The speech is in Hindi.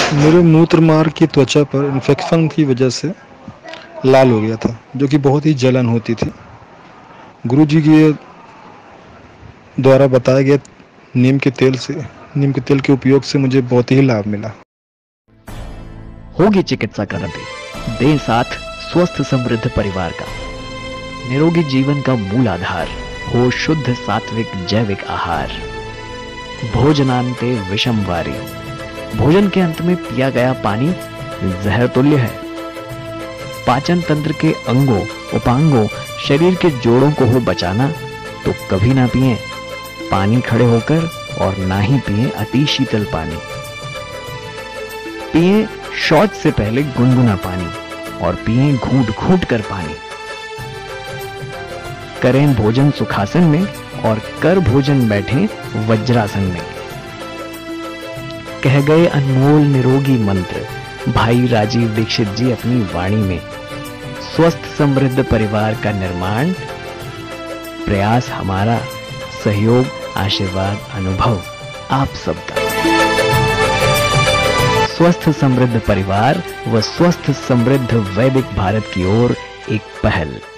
मेरे मूत्र मार्ग की त्वचा पर इन्फेक्शन की वजह से लाल हो गया था, जो कि बहुत ही जलन होती थी। गुरुजी के द्वारा बताए गए नीम के तेल के उपयोग से मुझे बहुत ही लाभ मिला। होगी चिकित्सा करते दें साथ स्वस्थ समृद्ध परिवार का। निरोगी जीवन का मूल आधार हो शुद्ध सात्विक जैविक आहार। भोजनांते विषम वारी। भोजन के अंत में पिया गया पानी जहर तुल्य है। पाचन तंत्र के अंगों उपांगों शरीर के जोड़ों को हो बचाना तो कभी ना पिएं पानी खड़े होकर, और ना ही पिएं अति शीतल पानी। पिएं शौच से पहले गुनगुना पानी, और पिएं घूंट घूंट कर पानी। करें भोजन सुखासन में, और कर भोजन बैठें वज्रासन में। कह गए अनमोल निरोगी मंत्र भाई राजीव दीक्षित जी अपनी वाणी में। स्वस्थ समृद्ध परिवार का निर्माण प्रयास हमारा, सहयोग आशीर्वाद अनुभव आप सबका। स्वस्थ समृद्ध परिवार व स्वस्थ समृद्ध वैदिक भारत की ओर एक पहल।